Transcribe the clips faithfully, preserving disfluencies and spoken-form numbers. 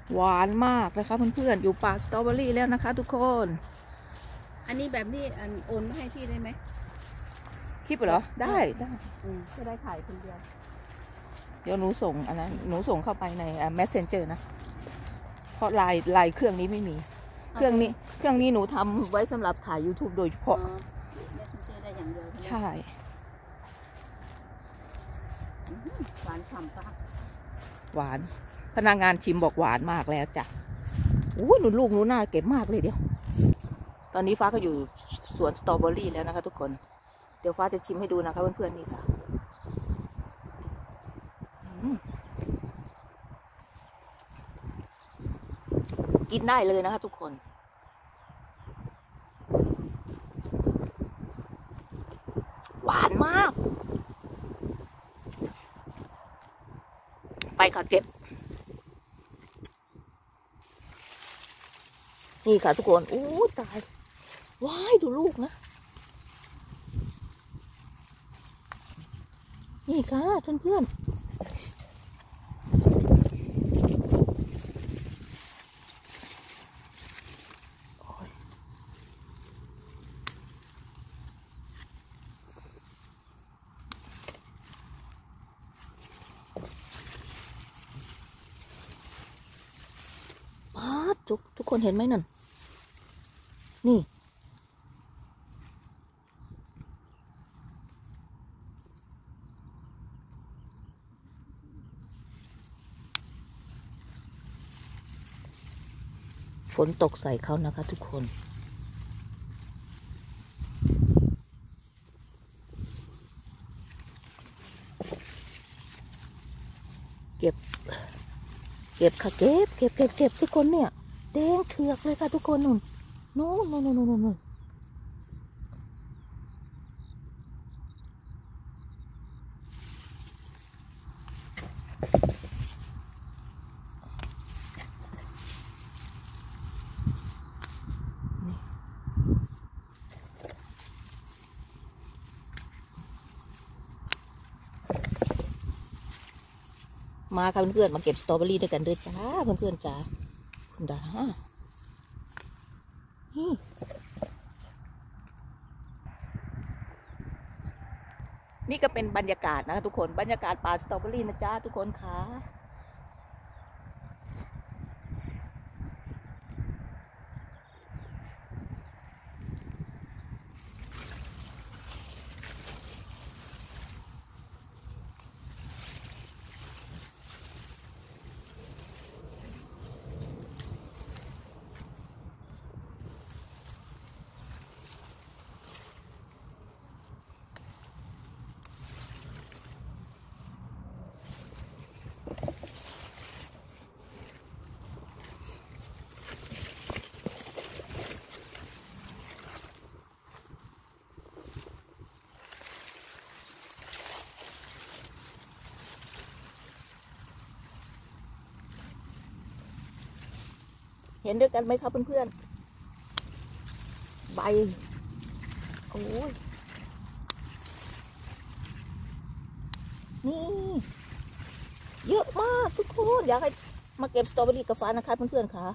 หวานมากนะคะเพื่อนๆอยู่ป่าสตรอเบอรี่แล้วนะคะทุกคนอันนี้แบบนี้อันโอนมาให้พี่ได้ไหมคลิปเหรอได้ได้จะได้ขายคนเดียวเดี๋ยวหนูส่งอันนั้นหนูส่งเข้าไปใน Messenger นะเพราะไลน์ไลน์เครื่องนี้ไม่มีเครื่องนี้เครื่องนี้หนูทำไว้สำหรับถ่าย YouTube โดยเฉพาะได้อย่างเดียวใช่หวานฉ่ำปะหวานพนักงานชิมบอกหวานมากแล้วจ้ะอู้หนูลูกหนูน่าเก็บมากเลยเดี๋ยวตอนนี้ฟ้าก็อยู่สวนสตรอเบอรี่แล้วนะคะทุกคนเดี๋ยวฟ้าจะชิมให้ดูนะคะเพื่อนๆนี่ค่ะกินได้เลยนะคะทุกคนหวานมากไปค่ะเก็บนี่ค่ะทุกคนอู้ตายว้ายดูลูกนะนี่ค่ะเพื่อนๆทุกทุกคนเห็นไหมนั่นนี่ฝนตกใส่เขานะคะทุกคนเก็บเก็บค่ะเก็บเก็บเก็บเก็บทุกคนเนี่ยแดงเถือกเลยค่ะทุกคนนู่นนู่นนู่นนู่นนู่นมาค่ะเพื่อนๆมาเก็บสตรอเบอรี่ด้วยกันด้วยจ้าเพื่อนๆจ้าคุณดานี่นี่ก็เป็นบรรยากาศนะคะทุกคนบรรยากาศป่าสตรอเบอรี่นะจ้าทุกคนค่ะเห็นด้วยกันไหมครับเพื่อนๆใบโอ้ยนี่เยอะมากทุกคนอยากให้มาเก็บสตรอเบอรี่กับฟ้านะคะเพื่อนๆค่ะ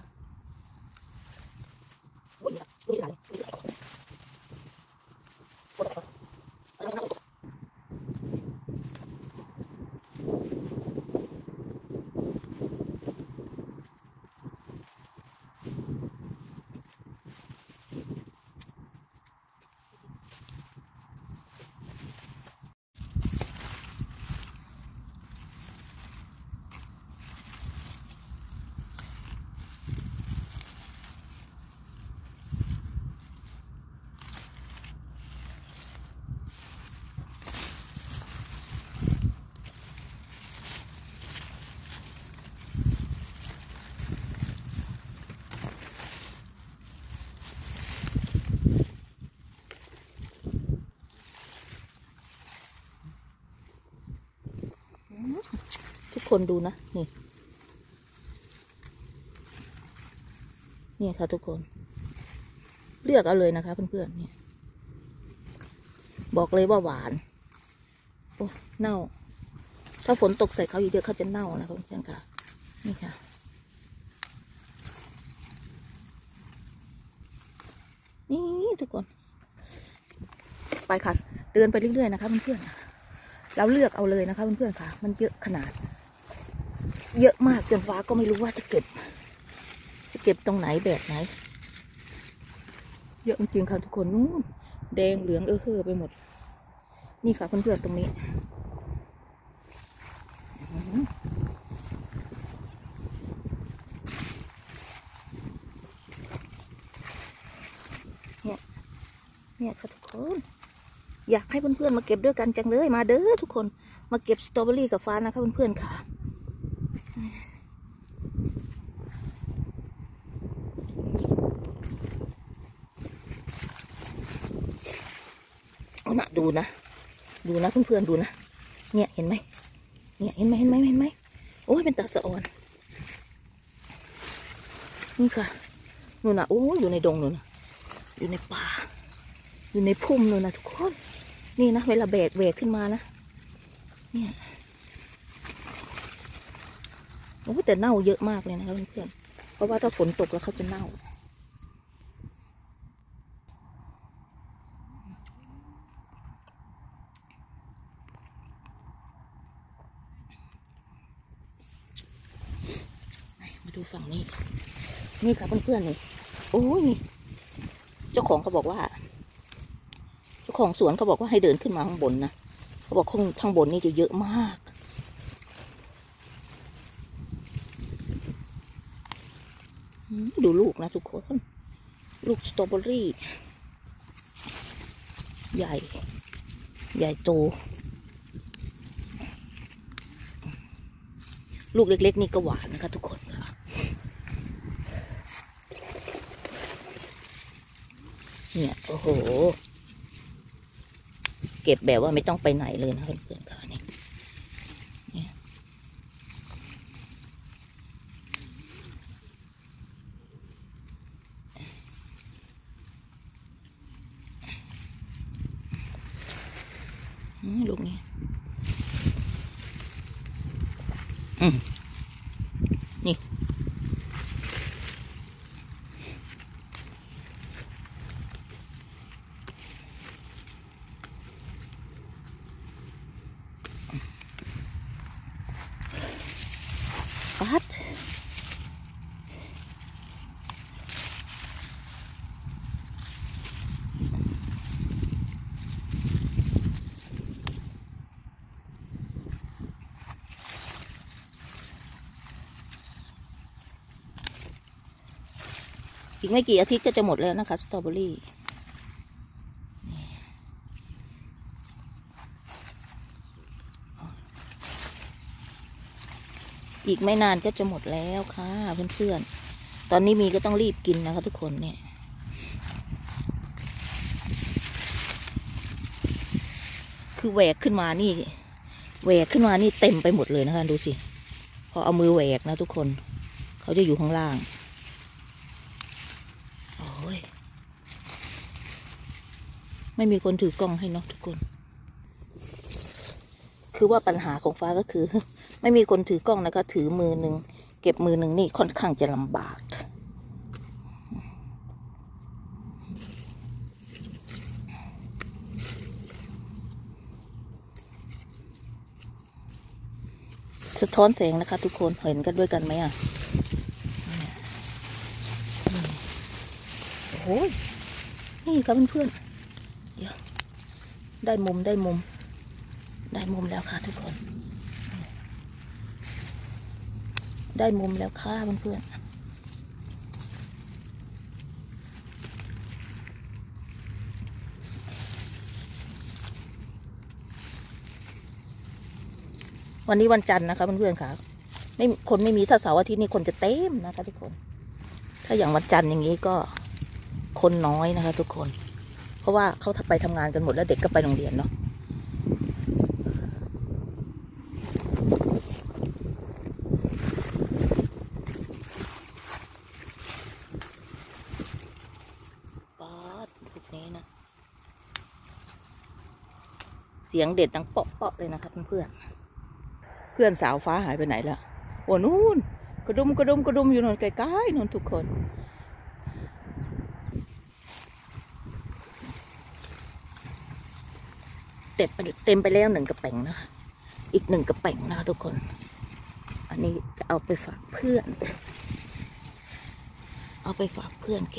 ทุกคนดูนะนี่เนี่ยค่ะทุกคนเลือกเอาเลยนะคะเพื่อนๆเนี่ยบอกเลยว่าหวานโอ้เน่าถ้าฝนตกใส่เขาเยอะๆเขาจะเน่านะคะเพื่อนๆค่ะนี่ค่ะทุกคนไปค่ะเดินไปเรื่อยๆนะคะเพื่อนๆเราเลือกเอาเลยนะคะเพื่อนๆค่ะมันเยอะขนาดเยอะมากจนฟ้าก็ไม่รู้ว่าจะเก็บจะเก็บตรงไหนแบบไหนเยอะจริงๆค่ะทุกคนนู้นแดงเหลืองเออเฮ่อไปหมดนี่ค่ะเพื่อนๆตรงนี้เนี่ยเนี่ยค่ะทุกคนอยากให้เพื่อนๆมาเก็บด้วยกันจังเลยมาเด้อทุกคนมาเก็บสตรอเบอรี่กับฟ้านะคะเพื่อนๆค่ะเอานะดูนะดูนะเพื่อนๆดูนะเนี่ยเห็นไหมเนี่ยเห็นไหมเห็นไหมเห็นไหมโอ้ยเป็นตาสะอ่อนนี่ค่ะนู่นนะโอ้ยอยู่ในดงนู่นนะอยู่ในป่าอยู่ในพุ่มนู่นนะทุกคนนี่นะเวลาแบกแบกขึ้นมานะเนี่ยโอ้แต่เน่าเยอะมากเลยนะคะเพื่อนๆเพราะว่าถ้าฝนตกแล้วเขาจะเน่ามาดูฝั่งนี้นี่ค่ะเพื่อนๆนี่โอ้ยเจ้าของเขาบอกว่าเจ้าของสวนเขาบอกว่าให้เดินขึ้นมาข้างบนนะเขาบอกข้างข้างบนนี่จะเยอะมากดูลูกนะทุกคนลูกสตรอเบอรี่ใหญ่ใหญ่โตลูกเล็กๆนี่ก็หวานนะคะทุกคนค่ะเนี่ยโอ้โหเก็บแบบว่าไม่ต้องไปไหนเลยนะเพื่อนๆค่ะนี่เนี่ยลูกนี้อืมนี่ปัดอีกไม่กี่อาทิตย์ก็จะหมดแล้วนะคะสตรอเบอรี่อีกไม่นานก็จะหมดแล้วค่ะเพื่อนๆตอนนี้มีก็ต้องรีบกินนะคะทุกคนเนี่ยคือแหวกขึ้นมานี่แหวกขึ้นมานี่เต็มไปหมดเลยนะคะดูสิพอเอามือแหวกนะทุกคนเขาจะอยู่ข้างล่างโอ้ยไม่มีคนถือกล้องให้เนาะทุกคนคือว่าปัญหาของฟ้าก็คือไม่มีคนถือกล้องนะคะถือมือหนึ่งเก็บมือหนึ่งนี่ค่อนข้างจะลำบากสะท้อนแสงนะคะทุกคนเห็นกันด้วยกันไหมอ่ะโอ้ยนี่ครับเพื่อนๆเดี๋ยวได้มุมได้มุมได้มุมแล้วค่ะทุกคนได้มุมแล้วค่ะเพื่อนๆวันนี้วันจันทร์นะคะเพื่อนๆค่ะไม่คนไม่มีถ้าเสาร์อาทิตย์นี่คนจะเต็มนะคะทุกคนถ้าอย่างวันจันทร์อย่างนี้ก็คนน้อยนะคะทุกคนเพราะว่าเขาไปทำงานกันหมดแล้วเด็กก็ไปโรงเรียนเนาะเสียงเด็ดดังเปาะๆเลยนะคะเพื่อนเพื่อนสาวฟ้าหายไปไหนละโอ้นู่นกระดุมกระดุมกระดุมอยู่นนไกลๆนนทุกคนต็มไปเต็มไปแล้วหนึ่งกระแป้งนะคะอีกหนึ่งกระแป้งนะคะทุกคนอันนี้จะเอาไปฝากเพื่อนเอาไปฝากเพื่อนแก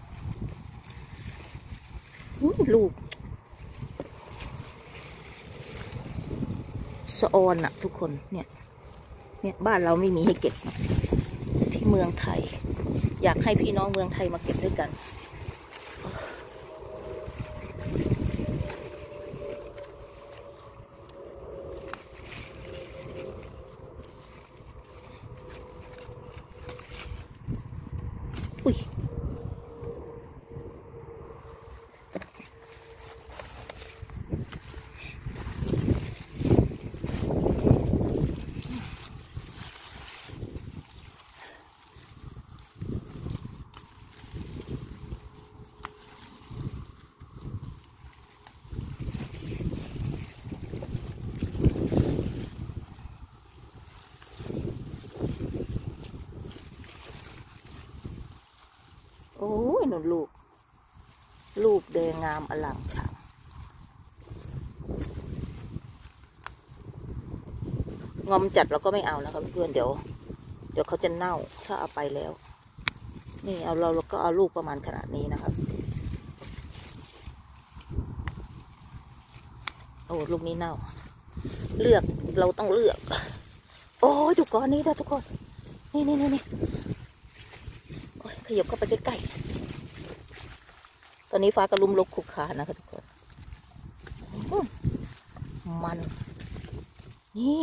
อุ้ยลูกสะออนอะทุกคนเนี่ยเนี่ยบ้านเราไม่มีให้เก็บที่เมืองไทยอยากให้พี่น้องเมืองไทยมาเก็บด้วยกันอุ้ยโอ้ยหนุนลูกลูกแดงงามอลามฉ่ำงอมจัดเราก็ไม่เอานะครับเพื่อนเดี๋ยวเดี๋ยวเขาจะเน่าถ้าเอาไปแล้วนี่เอาเราเราก็เอาลูกประมาณขนาดนี้นะครับโอ้ลูกนี้เน่าเลือกเราต้องเลือกโอ้ยจุกก้อนนี้นะทุกคนนี่นี่นี่นี่ขยับเข้าไปใกล้ๆตอนนี้ฟ้ากระลุมลกขุกขานะคะทุกคนมันนี่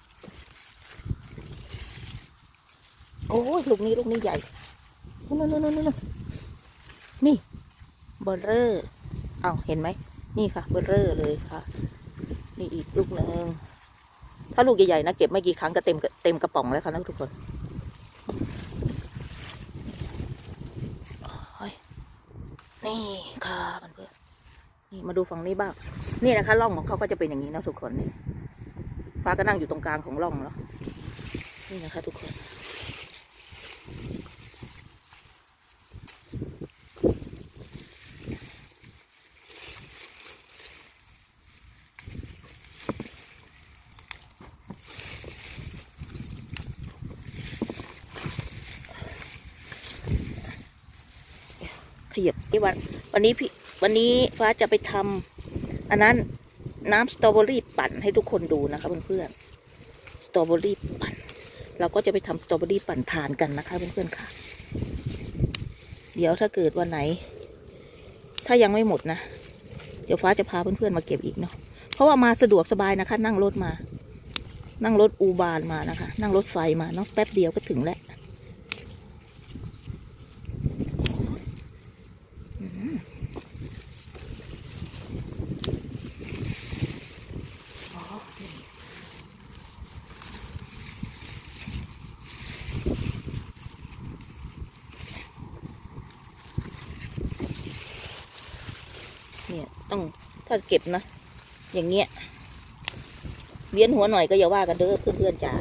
โอ้ยลูกนี้ลูกนี้ใหญ่นู่นนู่นนู่นนู่นนี่เบอร์เรอร์อ้าวเห็นไหมนี่ค่ะเบอร์เรอร์เลยค่ะนี่อีกลูกหนึ่งถ้าลูกใหญ่ๆนะเก็บไม่กี่ครั้งก็เต็มเต็มกระป๋องแล้วค่ะนะทุกคนนี่ค่ะเพื่อนๆนี่มาดูฝั่งนี้บ้างนี่นะคะร่องของเขาก็จะเป็นอย่างนี้นะทุกคนนี่ฟ้าก็นั่งอยู่ตรงกลางของร่องแล้วนี่นะคะทุกคนขยับที่วันวันนี้พี่วันนี้ฟ้าจะไปทำอันนั้นน้ำสตรอเบอรี่ปั่นให้ทุกคนดูนะคะเพื่อนๆสตรอเบอรี่ปั่นเราก็จะไปทำสตรอเบอรี่ปั่นทานกันนะคะเพื่อนๆค่ะเดี๋ยวถ้าเกิดวันไหนถ้ายังไม่หมดนะเดี๋ยวฟ้าจะพาเพื่อนๆมาเก็บอีกเนาะเพราะว่ามาสะดวกสบายนะคะนั่งรถมานั่งรถอูบานมานะคะนั่งรถไฟมาเนาะแป๊บเดียวก็ถึงแล้วเนี่ยต้องถ้าเก็บนะอย่างเงี้ยเวียนหัวหน่อยก็อย่าว่ากันเด้อเพื่อนๆจ๋า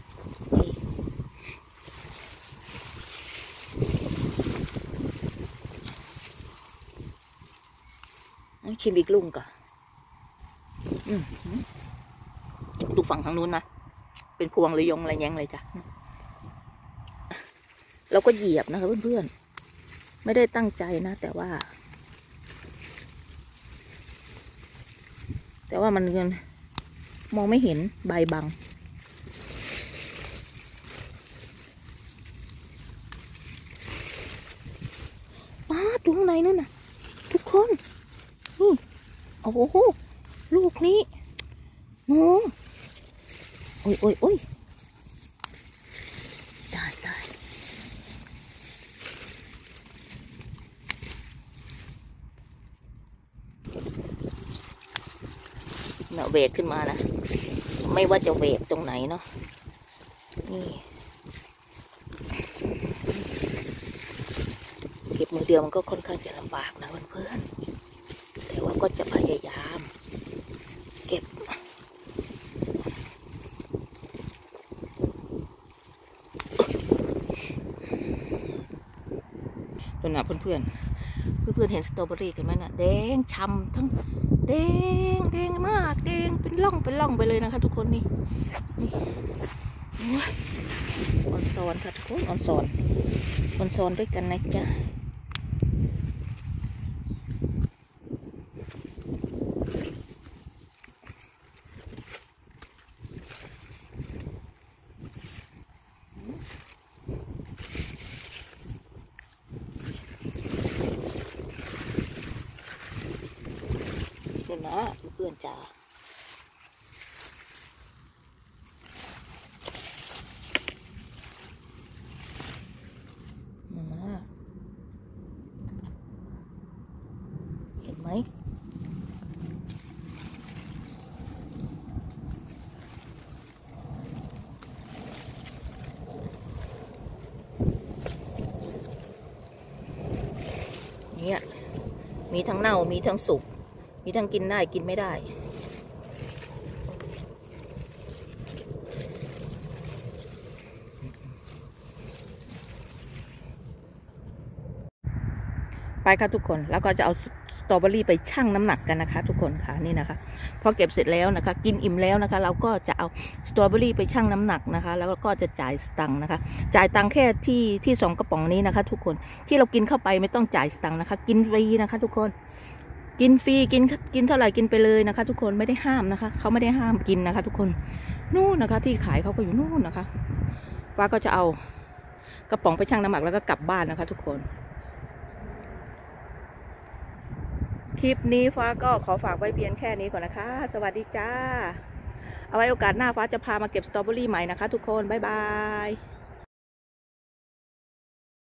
ชิมอีกลุงก่อนดูฝั่งทางนู้นนะเป็นพวงเลยยงอะไรแยงเลยจ้ะเราก็เหยียบนะคะเพื่อนๆไม่ได้ตั้งใจนะแต่ว่าแต่ว่ามันเงินมองไม่เห็นใบบังป้าดูข้างในนู่นน่ะทุกคนนี่โอ้โหลูกนี้งงโอ้ยโอ้ยโอ้ยตายตายเนาะเวกขึ้นมานะไม่ว่าจะเวกตรงไหนเนาะนี่เก็บมือเดียวมันก็ค่อนข้างจะลำบากนะเพื่อนๆแต่ว่าก็จะพยายามเก็บดูนะเพื่อนๆเพื่อนๆเห็นสตรอเบอรี่กันไหมนะแดงช่ำทั้งแดงแดงมากแดงเป็นร่องเป็นร่องไปเลยนะคะทุกคนนี่นี่ออนซอนค่ะทุกคนออนซอนออนซอนด้วยกันนะจ๊ะเดี๋ยวนะเพื่อนจ๋าเห็นไหมเนี่ยมีทั้งเน่ามีทั้งสุกมีทั้งกินได้กินไม่ได้ไปค่ะทุกคนแล้วก็จะเอาสตรอเบอรี่ไปชั่งน้ำหนักกันนะคะทุกคนค่ะนี่นะคะพอเก็บเสร็จแล้วนะคะกินอิ่มแล้วนะคะเราก็จะเอาสตรอเบอรี่ไปชั่งน้ำหนักนะคะแล้วก็จะจ่ายสตังค์นะคะจ่ายตังค์แค่ที่ที่สองกระป๋องนี้นะคะทุกคนที่เรากินเข้าไปไม่ต้องจ่ายสตังค์นะคะกินฟรีนะคะทุกคนกินฟรีกินกินเท่าไหร่กินไปเลยนะคะทุกคนไม่ได้ห้ามนะคะเขาไม่ได้ห้ามกินนะคะทุกคนนู่นนะคะที่ขายเขาก็อยู่นู่นนะคะป้าก็จะเอากระป๋องไปชั่งน้ำหนักแล้วก็กลับบ้านนะคะทุกคนคลิปนี้ฟ้าก็ขอฝากไว้เพียงแค่นี้ก่อนนะคะสวัสดีจ้าเอาไว้โอกาสหน้าฟ้าจะพามาเก็บสตรอเบอรี่ใหม่นะคะทุกคนบ๊ายบาย